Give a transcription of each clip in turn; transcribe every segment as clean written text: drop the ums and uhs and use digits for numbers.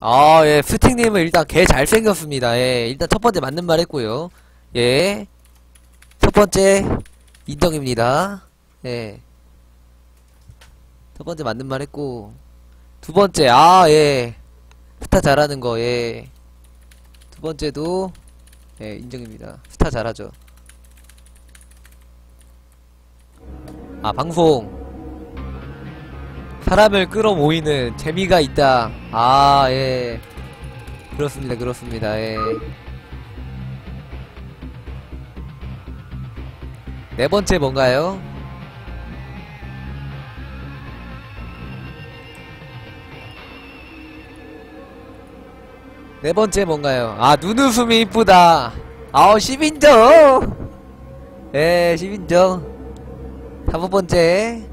아, 예, 스틱님은 일단 개 잘생겼습니다. 예, 일단 첫 번째 맞는 말 했고요. 예, 첫 번째 인정입니다. 예, 첫 번째 맞는 말 했고, 두 번째, 아, 예, 스타 잘하는 거, 예, 두 번째도, 예, 인정입니다. 스타 잘하죠. 아, 방송. 사람을 끌어모이는 재미가 있다. 아, 예. 그렇습니다, 그렇습니다, 예. 네 번째 뭔가요? 네 번째 뭔가요? 아, 눈웃음이 이쁘다. 아우, 10인정! 예, 10인정. 다섯 번째.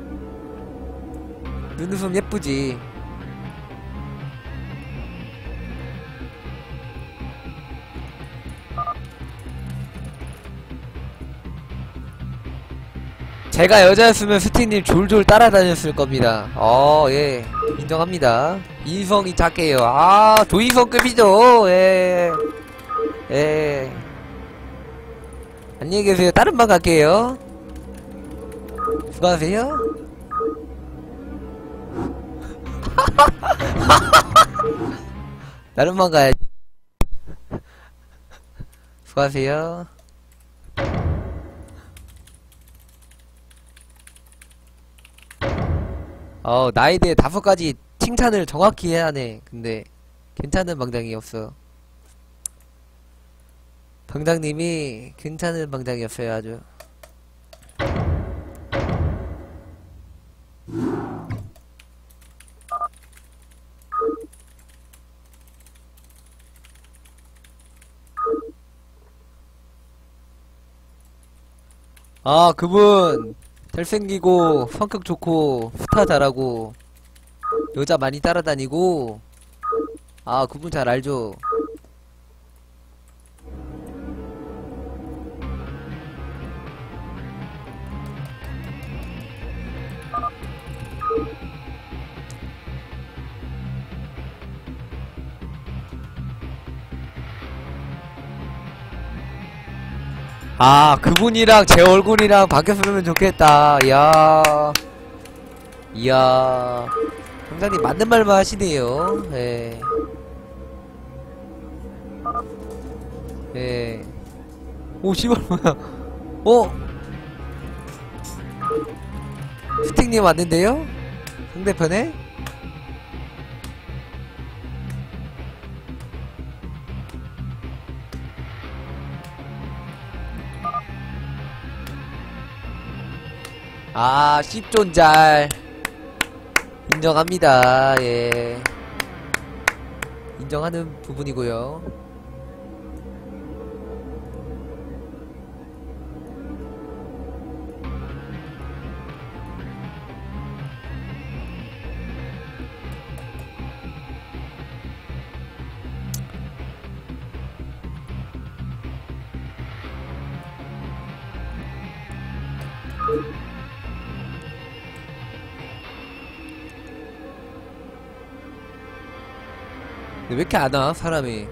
눈웃음 예쁘지. 제가 여자였으면 스틱님 졸졸 따라다녔을 겁니다. 예. 인정합니다. 인성이 작게요. 아, 조인성급이죠. 예. 예. 안녕히 계세요. 다른 방 갈게요. 수고하세요. 다른 방 가야지. 수고하세요. 나에 대해 5가지 칭찬을 정확히 해야 하네. 근데 괜찮은 방장이 없어. 방장님이 괜찮은 방장이었어요, 아주. 아, 그분 잘생기고 성격 좋고 스타 잘하고 여자 많이 따라다니고, 아, 그분 잘 알죠. 아, 그분이랑 제 얼굴이랑 바뀌었으면 좋겠다. 이야, 이야. 형장님 맞는 말만 하시네요. 예. 예. 오, 씨발, 뭐야. 어? 스틱님 왔는데요? 상대편에? 아, 씹존잘. 인정합니다. 예. 인정하는 부분이고요. 근데 왜 이렇게 안 와, 사람이?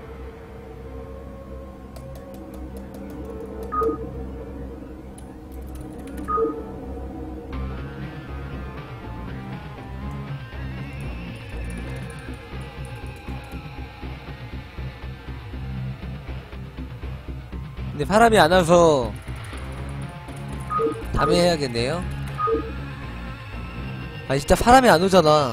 근데 사람이 안 와서 다음에 해야겠네요. 아니, 진짜 사람이 안 오잖아.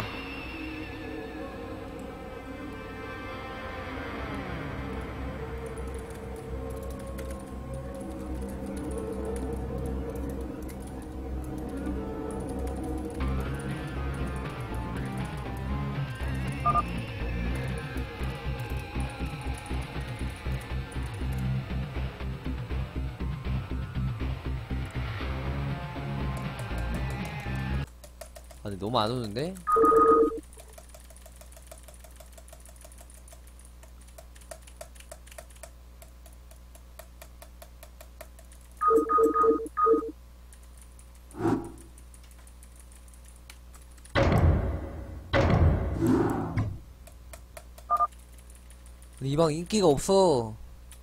아니, 너무 안 오는데? 이 방 인기가 없어.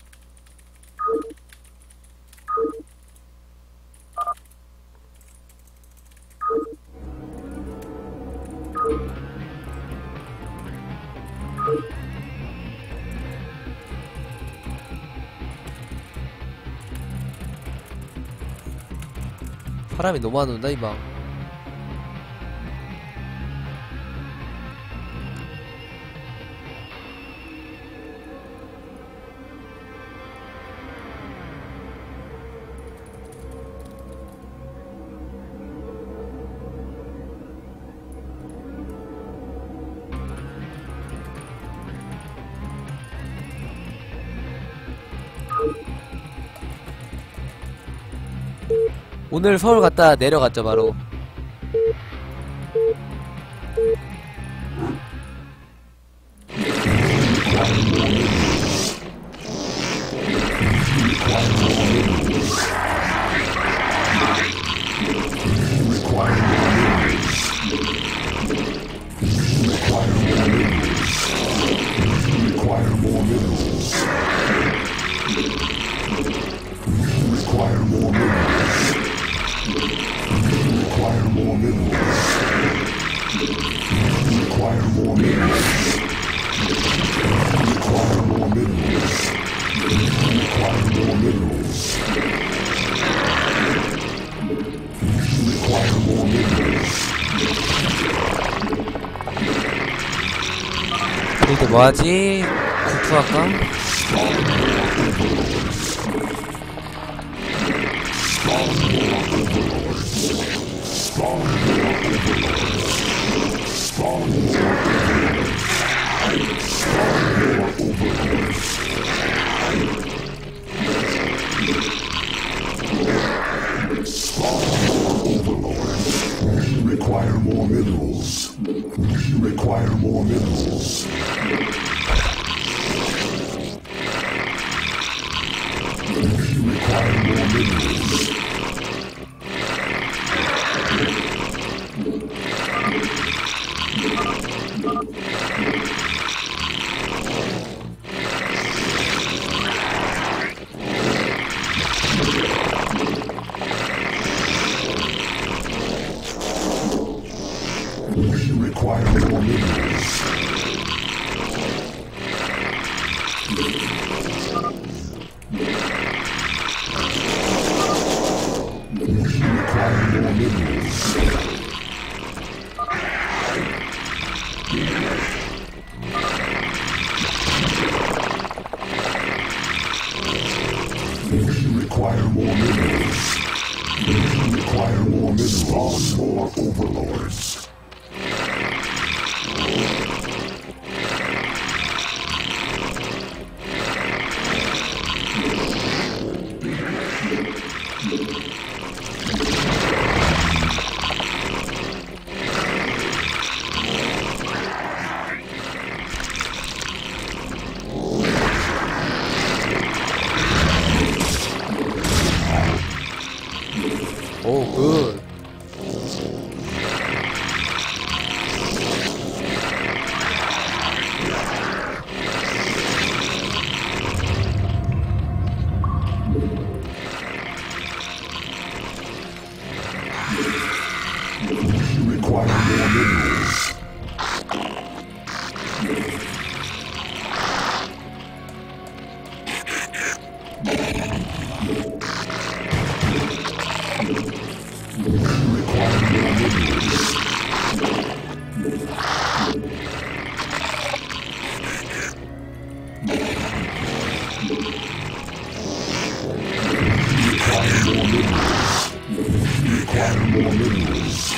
사람이 너무 안 온다, 이 방. 오늘 서울 갔다 내려갔죠, 바로. 이제 뭐하지? 구투할까? Require more minerals. Require more minerals. Require more minerals. Require more minerals. Require more minerals. Require more minerals. Require more minerals. More overlords. 오, 굿. Require more minerals. Require more minerals.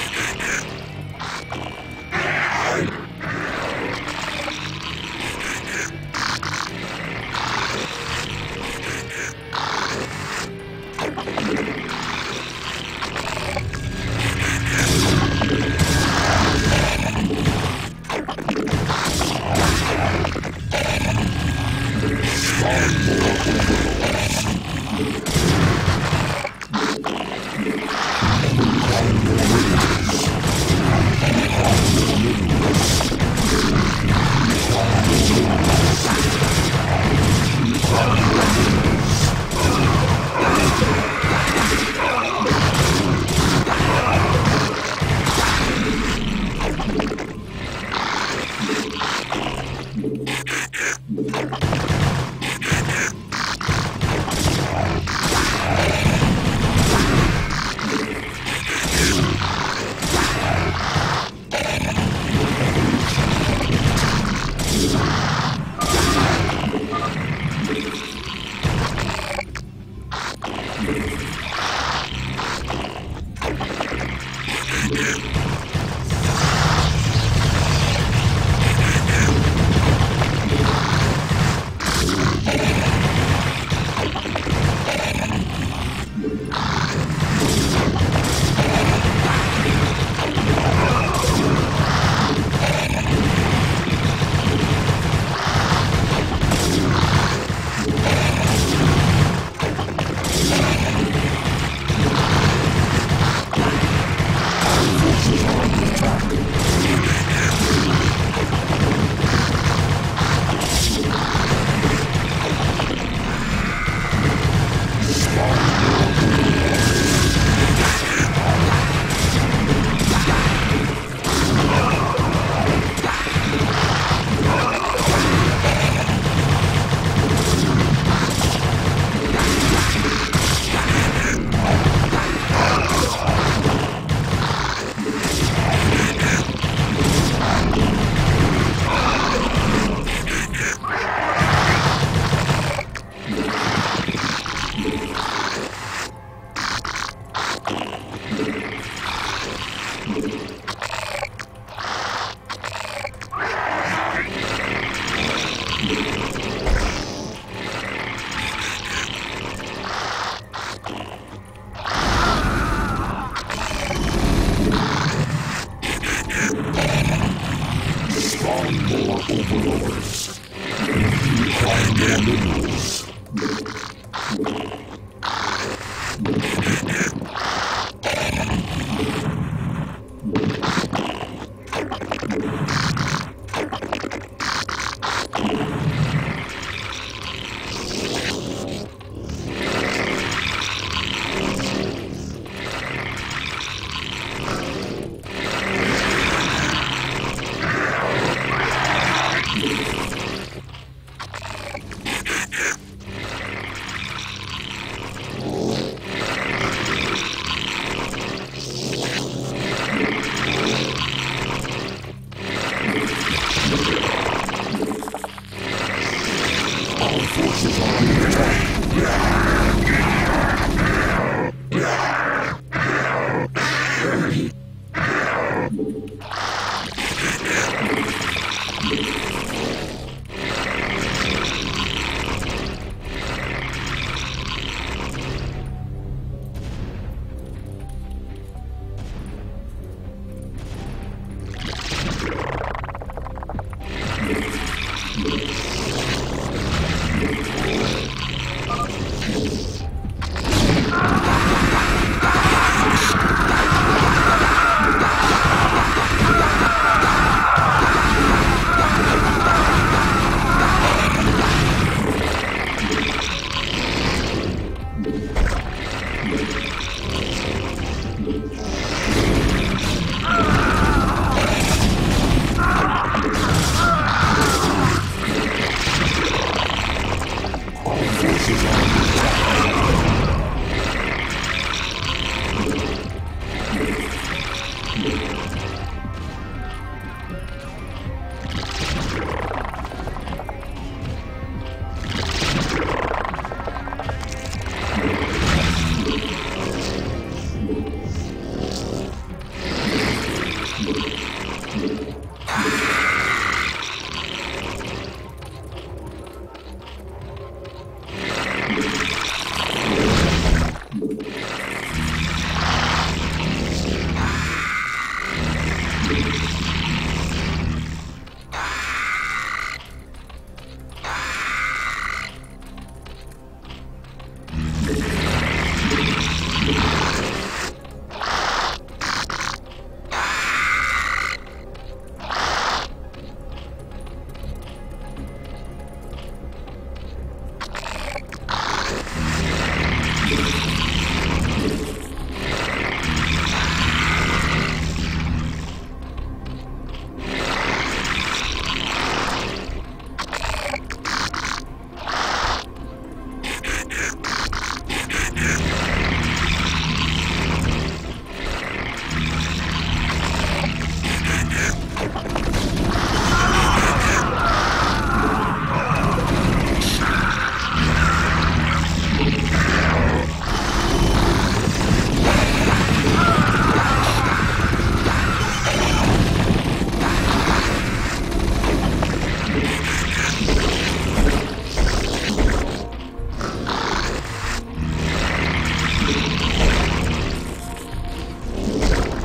More overlords. We require more minerals. Our forces are under attack.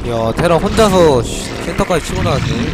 야, 테라 혼자서 센터까지 치고 나왔네.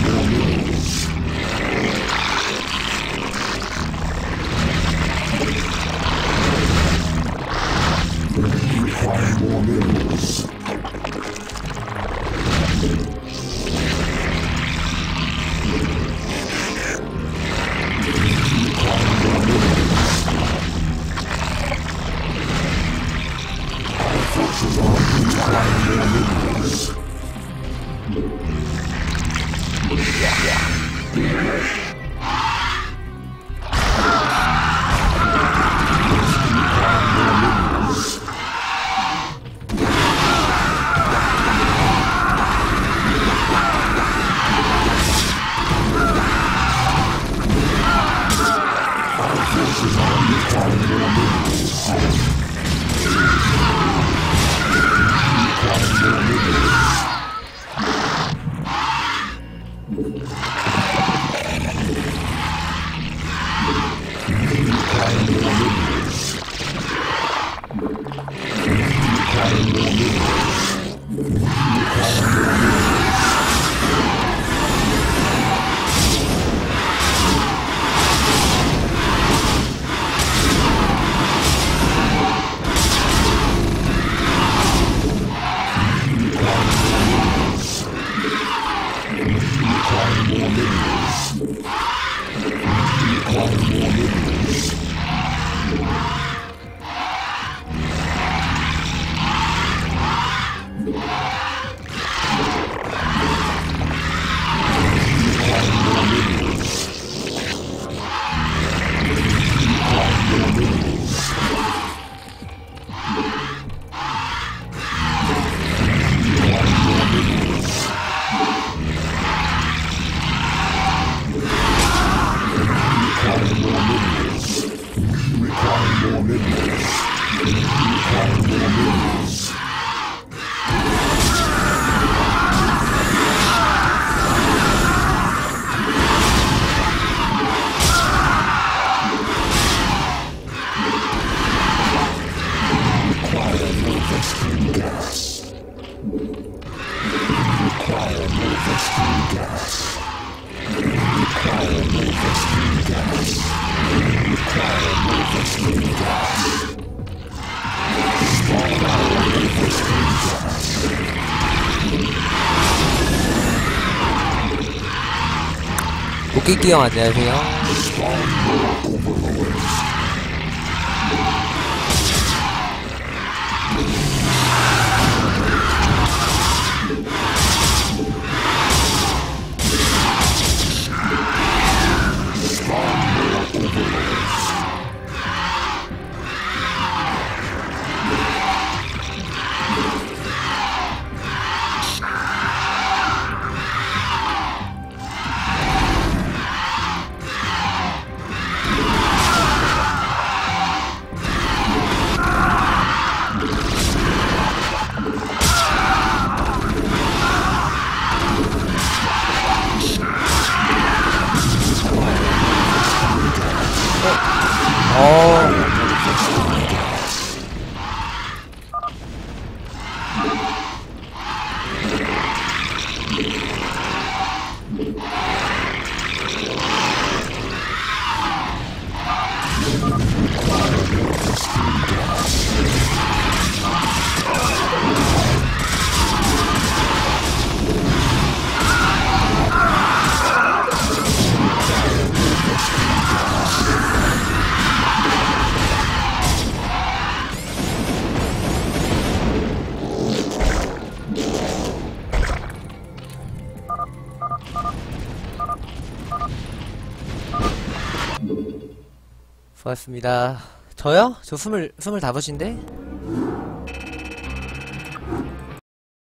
웃기기 형 안녕하세요. 수고하셨습니다. 저요? 저 25인데?